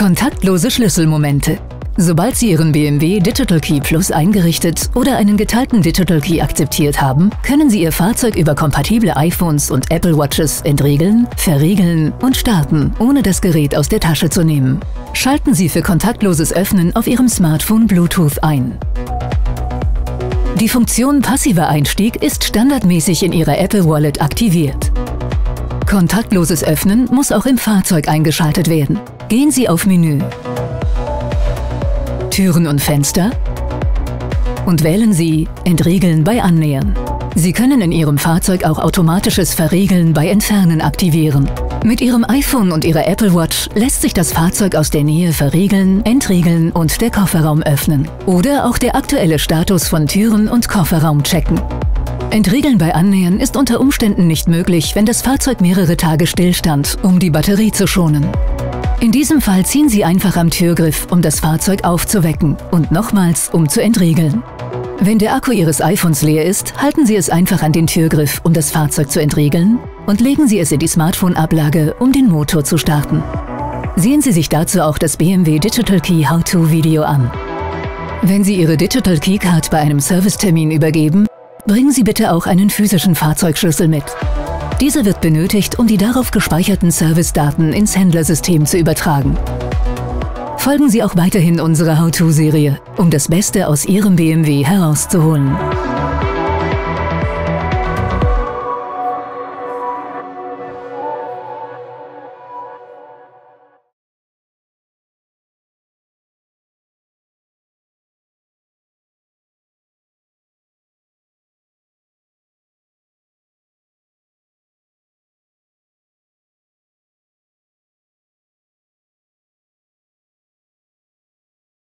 Kontaktlose Schlüsselmomente. Sobald Sie Ihren BMW Digital Key Plus eingerichtet oder einen geteilten Digital Key akzeptiert haben, können Sie Ihr Fahrzeug über kompatible iPhones und Apple Watches entriegeln, verriegeln und starten, ohne das Gerät aus der Tasche zu nehmen. Schalten Sie für kontaktloses Öffnen auf Ihrem Smartphone Bluetooth ein. Die Funktion passiver Einstieg ist standardmäßig in Ihrer Apple Wallet aktiviert. Kontaktloses Öffnen muss auch im Fahrzeug eingeschaltet werden. Gehen Sie auf Menü, Türen und Fenster und wählen Sie Entriegeln bei Annähern. Sie können in Ihrem Fahrzeug auch automatisches Verriegeln bei Entfernen aktivieren. Mit Ihrem iPhone und Ihrer Apple Watch lässt sich das Fahrzeug aus der Nähe verriegeln, entriegeln und der Kofferraum öffnen. Oder auch der aktuelle Status von Türen und Kofferraum checken. Entriegeln bei Annähern ist unter Umständen nicht möglich, wenn das Fahrzeug mehrere Tage stillstand, um die Batterie zu schonen. In diesem Fall ziehen Sie einfach am Türgriff, um das Fahrzeug aufzuwecken und nochmals, um zu entriegeln. Wenn der Akku Ihres iPhones leer ist, halten Sie es einfach an den Türgriff, um das Fahrzeug zu entriegeln, und legen Sie es in die Smartphone-Ablage, um den Motor zu starten. Sehen Sie sich dazu auch das BMW Digital Key How-To-Video an. Wenn Sie Ihre Digital Key Card bei einem Servicetermin übergeben, bringen Sie bitte auch einen physischen Fahrzeugschlüssel mit. Dieser wird benötigt, um die darauf gespeicherten Servicedaten ins Händlersystem zu übertragen. Folgen Sie auch weiterhin unserer How-To-Serie, um das Beste aus Ihrem BMW herauszuholen.